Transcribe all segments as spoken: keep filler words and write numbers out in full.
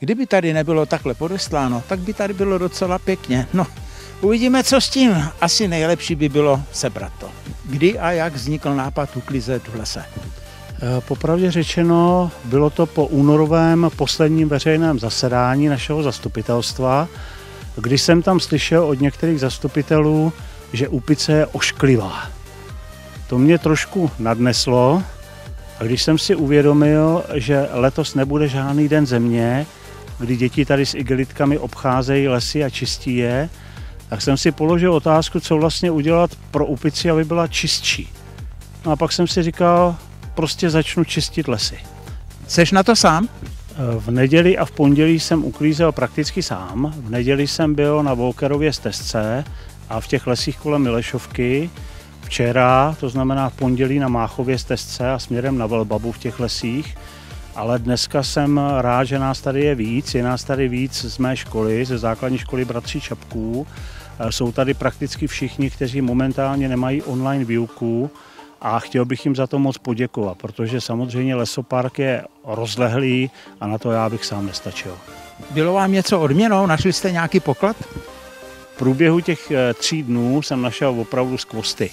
Kdyby tady nebylo takhle podesláno, tak by tady bylo docela pěkně. No, uvidíme, co s tím. Asi nejlepší by bylo sebrat to. Kdy a jak vznikl nápad uklízet v lese? Popravdě řečeno, bylo to po únorovém posledním veřejném zasedání našeho zastupitelstva, když jsem tam slyšel od některých zastupitelů, že Úpice je ošklivá. To mě trošku nadneslo a když jsem si uvědomil, že letos nebude žádný den země, kdy děti tady s igelitkami obcházejí lesy a čistí je, tak jsem si položil otázku, co vlastně udělat pro Úpici, aby byla čistší. No a pak jsem si říkal, prostě začnu čistit lesy. Seš na to sám? V neděli a v pondělí jsem uklízel prakticky sám. V neděli jsem byl na Volkerově stezce a v těch lesích kolem Milešovky. Včera, to znamená v pondělí na Máchově stezce a směrem na Velbabu v těch lesích. Ale dneska jsem rád, že nás tady je víc. Je nás tady víc z mé školy, ze základní školy Bratří Čapků. Jsou tady prakticky všichni, kteří momentálně nemají online výuku. A chtěl bych jim za to moc poděkovat, protože samozřejmě lesopark je rozlehlý a na to já bych sám nestačil. Bylo vám něco odměnou? Našli jste nějaký poklad? V průběhu těch tří dnů jsem našel opravdu skvosty.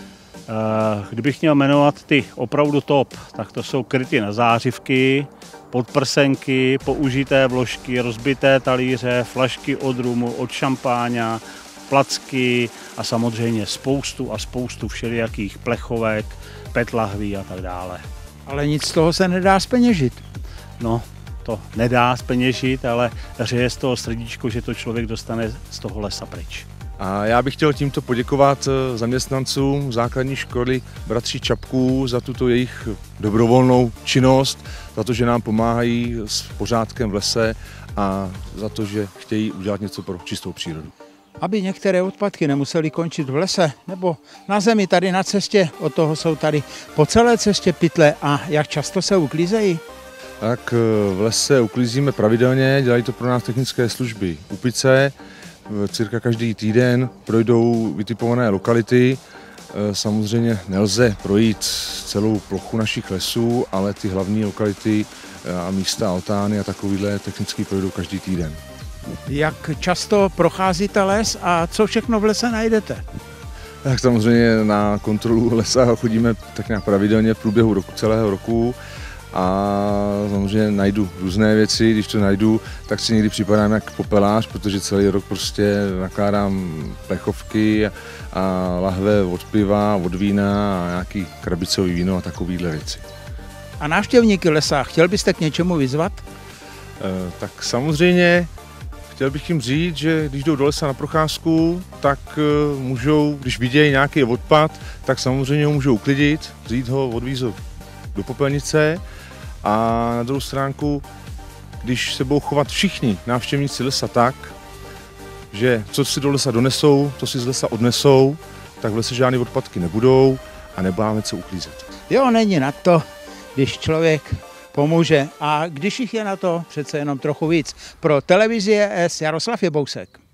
Kdybych měl jmenovat ty opravdu top, tak to jsou kryty na zářivky, podprsenky, použité vložky, rozbité talíře, flašky od rumu, od šampáňa, placky a samozřejmě spoustu a spoustu všelijakých plechovek, petlahví a tak dále. Ale nic z toho se nedá zpeněžit. No, to nedá zpeněžit, ale hřeje z toho srdíčko, že to člověk dostane z toho lesa pryč. A já bych chtěl tímto poděkovat zaměstnancům základní školy Bratří Čapků za tuto jejich dobrovolnou činnost, za to, že nám pomáhají s pořádkem v lese a za to, že chtějí udělat něco pro čistou přírodu. Aby některé odpadky nemusely končit v lese nebo na zemi tady na cestě, od toho jsou tady po celé cestě pytle. A jak často se uklízejí? Tak v lese uklízíme pravidelně, dělají to pro nás technické služby Úpice. Cirka každý týden projdou vytipované lokality. Samozřejmě nelze projít celou plochu našich lesů, ale ty hlavní lokality a místa, altány a takovýhle technicky projdou každý týden. Jak často procházíte les a co všechno v lese najdete? Tak samozřejmě na kontrolu lesa chodíme tak nějak pravidelně v průběhu roku, celého roku a samozřejmě najdu různé věci. Když to najdu, tak si někdy připadám jak popelář, protože celý rok prostě nakládám plechovky a, a lahve od piva, od vína a nějaký krabicový víno a takovýhle věci. A návštěvníky lesa, chtěl byste k něčemu vyzvat? E, tak samozřejmě chtěl bych jim říct, že když jdou do lesa na procházku, tak můžou, když vidějí nějaký odpad, tak samozřejmě ho můžou uklidit, vzít ho, odvízt ho do popelnice a na druhou stránku, když se budou chovat všichni návštěvníci lesa tak, že co si do lesa donesou, to si z lesa odnesou, tak v lese žádné odpadky nebudou a nebáme co uklízet. Jo, není na to, když člověk pomůže a když jich je na to přece jenom trochu víc. Pro televizi E S Jaroslav Jebousek.